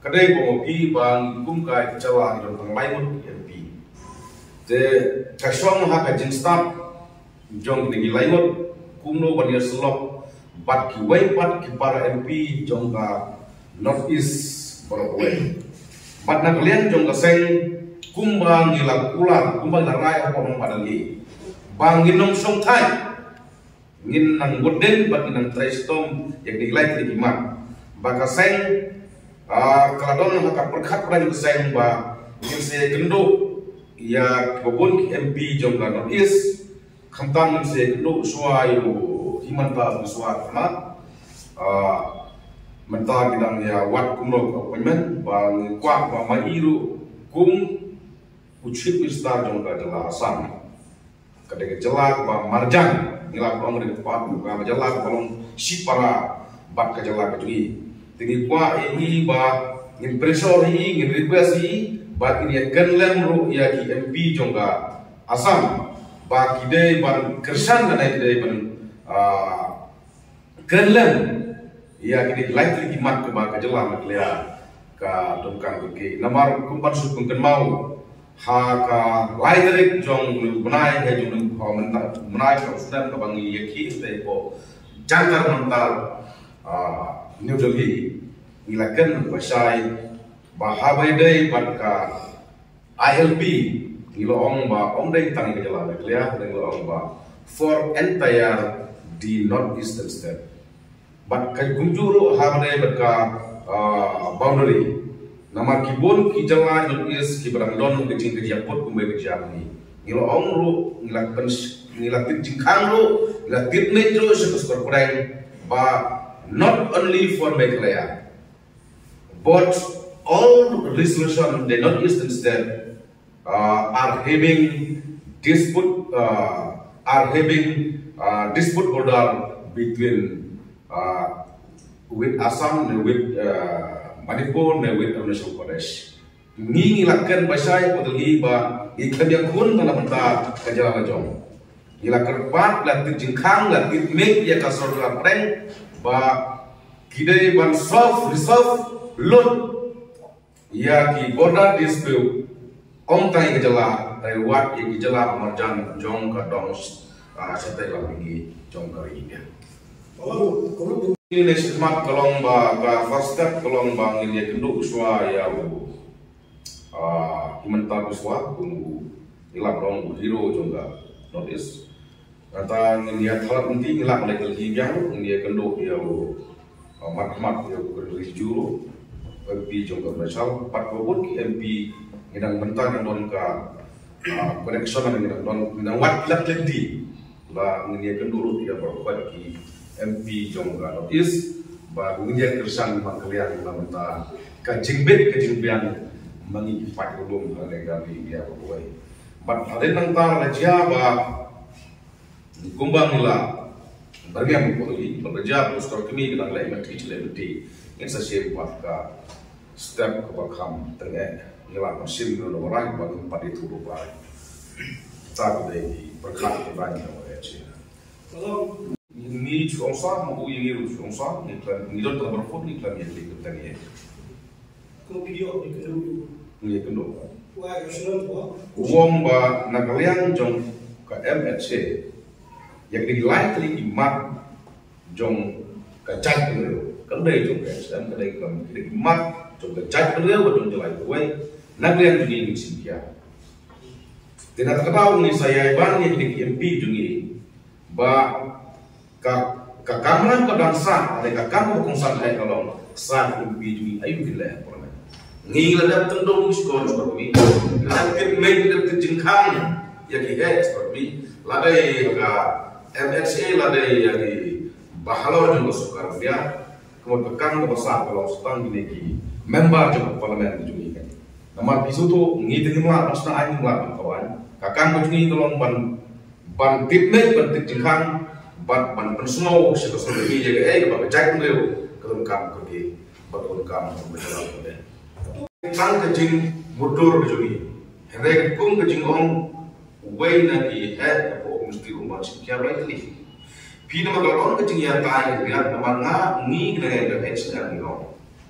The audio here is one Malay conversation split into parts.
kadai pengopi bang kum kai jalan dan penglaimun MP. Te kasong hak kajin staff jong ni laimut kumno banir selok bat ki wai bat ki para MP jong ka North East Boroway. Bat na kalian jong ka seng kumbang ilang ular kumbang larai apa mong padali. Bang ginong song thai ngin nang goden bat nang tristom yang dilai tri kimat. Baka seng kaladon haka perkhat pran seng ba ngin se gendo ya kebun MP jong ka North East khamtang se gendo suayu himanta suat mat mentah bidang ya wat kumno appointment bang kwak ba mairu kum ucip mistar jong ka jala asam kadang jelak ba marjan ngilak orang dari tempat buka majalah kolong si para bak kejelak kejui tinggi kwa ini ba ngin presor ini ngin request ini ba ini kenlem ru ya ki MP jongga asam ba kidai ban kersan dan kidai ban kenlem ya kidai likely kimat ke ba kejelak maklia ka dongkang ke namar kumpan sukun mau haka laidrik jong benai he jong menai ka sudan ka bangi yaki te ko jantar mental New Delhi ilakan basai bahabai dai ka ILP ilong ba dai tang ke jala klia dai ilong ba for entire the northeastern state but kai gunjuru habai ka boundary nama kibon ki jala is ki berandon ke jing ke japot kumbe ke jamni ngilo ongru ngilak jingkhang ru ngilak netro sekus korporeng ba not only for Meghalaya but all resolution the northeastern state are having dispute border between with Assam with Manipur with Arunachal Pradesh. Ni ngilakkan basai podeli ba iklan yang kun tanah mentah kajala kajong. Ngilakkan pat latit jingkhang latit mek ya kasor lapreng ba kidai ban resolve lot ya ki border dispute om tai kajala tai wat ya kajala marjan jong ka dong setai lagi jong kari ini. Ini semat kolong ba ka first step kolong ba ngil kenduk uswa ya imentar uswa tunggu ilak dong hero juga notice kata ngil thalat nanti ngilak legal hibyang ngil kenduk ya mat ya kerjuru MP juga berasal 40 ki MP ngidang mentar yang don ka connection ngidang don ngidang wat lak di la ngil kenduk ya berkuat ki MP jongga notis ba ngia kersan makalian lamenta ka jingbet ka jingbian mangi pat ulum lega dia boy bat ade nang ta raja ba kumbang la bargam poli berja postor kami kita lai mati celebrity yang sesir buat ka step ke bakam tengah ngila mesin no orang ba tempat itu lupa tak dei berkat banyak orang kalau ni chongsa mau ini ru chongsa ni kan ni don tak berfot ni kan yang lekut tadi ko video ni kendo wa sunan ko wong ba nakalian jong ka MHC yang likely imat jong ka chat dulu kan dai jong ka sam ka dai kam imat jong ka chat dulu jong jelai kuai nakalian juga ini simpia tidak tahu ni saya ban yang di MP jong ini ba kakamlan ka dansa ada kakam ko san ay kalong sa MP ayu gila porna ngila dap tendong skor seperti lakit meg dap jingkhang ya ki seperti ladai ka MHC ladai ya di bahalo juga sukar dia kemudian kakam ko sa kalau stang gini ki member juga parlemen juga kan nama bisu tu ngiti mula masna ay mula kawan kakam ko juga tolong ban tipnek ban jingkhang ban pensnow sekolah ini jaga bapak cek dulu kalau kamu pergi bapak kamu berjalan ke tang kecing motor kejui hendek kum kecing orang way nanti head apa mesti rumah siapa lagi pina kalau orang kecing yang kaya lihat nama ni kena ada head sedang ngom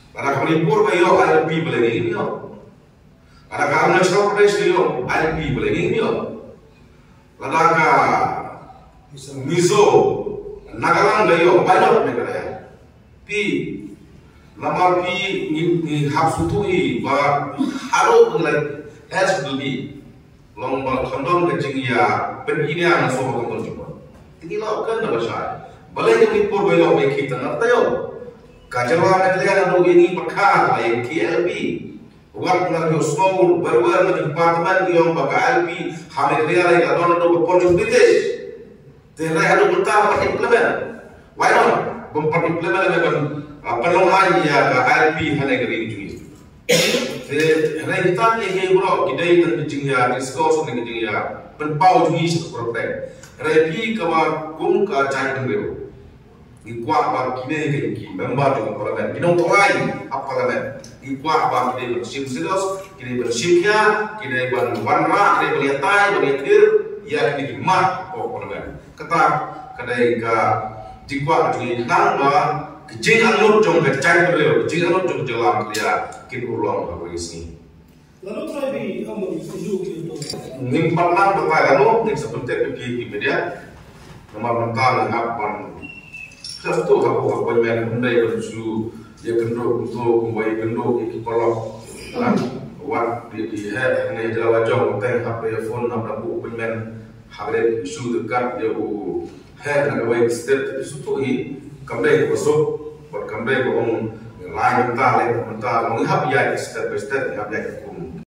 Ada Manipur ba yo ILP boleh ngin yo. Ada Arunachal Pradesh yo ILP boleh ngin yo. Ada ka Mizo Nagaland yo pilot negara ya. Pi lamar pi ni hapsutu i ba haro like as will be long ba khandon ke jingya pen ini ana so ko ko jibo. Ini lo kan na basha. Balai Manipur ba yo be kita na tayo. Kajawa negara anu ini perkara yang KLB, waktu nanti small berwer nanti departemen yang bagai LB, hamil negara yang ada untuk berpojok British, tidak ada bertahap implement, why not? Implement dengan penolakan ya LB hanya negara ini juga. Hanya kita ini bro, kita ini jingya diskus dengan jingya penpau juga seperti, repi kawan kum kacan dengan Ikuah ba kine ke ki member juga parlimen kinong torai ap parlimen ikuah ba kine bersim silos kine bersimnya kine ban wanra kine beliatai beliatir ya kine kimat ko parlimen kata kadai ka dikuah juga nang ba kejing anut jong ke cai beliau kejing anut jong jelam dia kin ulang ba isi lalu try bi kamu sejuk gitu ning pernah bertanya lo ning sebentar di media nomor mentah ngapan Satu aku main benda berju dia gendong untuk membaik gendong iki kolok wat di head ini jawa jong teng HP phone nampak bu pemain hari isu dekat dia bu head nak baik step itu i kembali besok buat kembali ke orang lain mentah menghap ya step by step menghap ya kum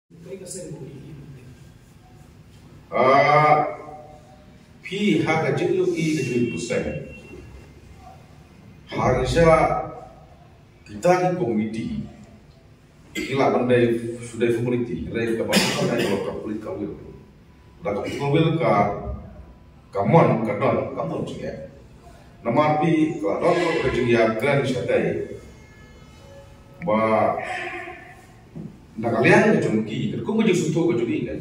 pi hak jenuh i kejuit pusat harusnya kita di komiti ila bandai sudah community rai kebanyakan dari lokal politik kawil dah kawil ka kamon kadon kamon juga nama pi kadon ko kerja grand sadai ba nakalian kejungki ko mo sutu ko judi kan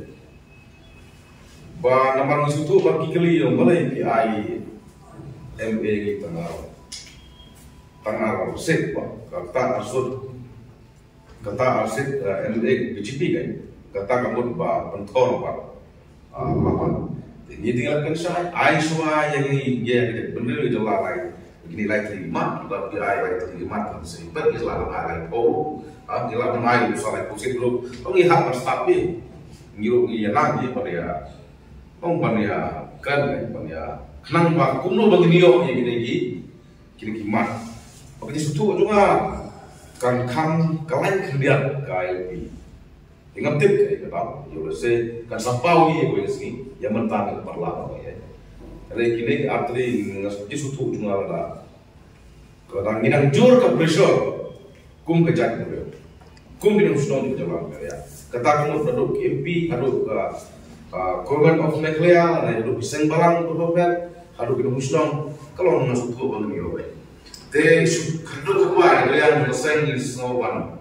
ba nama sutu ba kikeli yang balai ki ai MA ki tengah tanah arsip kata arsip LA BJP kan kata kamu ba pentor ba lawan ini tinggal kan saya Aisyah yang ini dia benar jelas lagi begini lagi lima tapi ai lagi lima sehingga Islam lagi oh jelas menai usaha kursi dulu pengihat berstabil ngiru iya lagi pada ya pada kan pada kenang ba kuno begini yo gini kimat Begitu suatu juga kan kalian kemudian KLP dengan tip kayak kata, ya udah saya kan sampau ini gue sini yang mentang berlaku ya. Jadi kini arti ngasih suatu juga ada kadang nginang jur ke pressure kum kejat gue, kum bingung sudah di jalan ya. Kata kamu duduk MP, duduk korban of nuclear, duduk pisang barang berbeda, duduk bingung sudah kalau ngasih suatu begini gue. They should conduct a yang menyelesaikan semua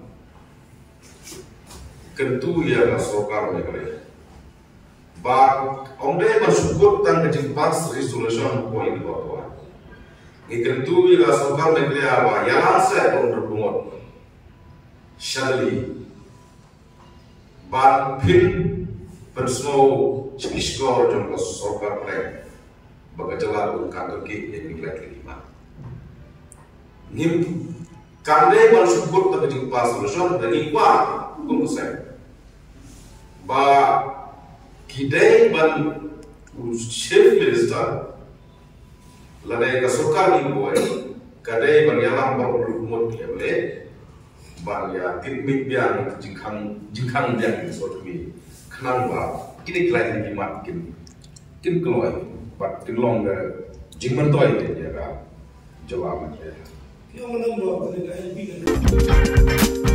kentu ya sokar mereka. But om deh bersyukur tentang kecepatan resolution point bawah. Ini kentu ya sokar mereka apa? Yang saya om berbungut. Shali, but pin bersmo cikisgor jumlah sokar mereka. Bagaimana untuk kaki yang dilihat lima. Nim kande bersyukur tapi juga solution dari kuat hukum saya. Ba kidai ban chief minister ladai kasukar ni boy kadai ban yalam baru hukum dia boleh ban ya timik biang jingkang biang ni suatu ni kenang ba kini kelai ni makin keluar bat kelong jingman toy dia kan jawab aja. Yang menambah pada LB